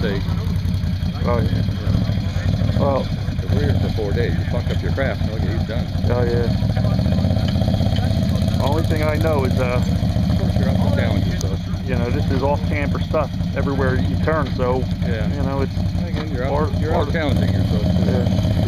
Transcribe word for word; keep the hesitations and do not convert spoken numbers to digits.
mistake. Oh yeah. Well, Because we're here for four days. You fuck up your craft, okay, he's done. oh yeah. Only thing I know is, uh, Of course, you're up to challenge yourself. you know, this is off-camper stuff everywhere you turn, so, Yeah. you know, it's Again, you're part, out, you're part out challenging yourself too. Yeah.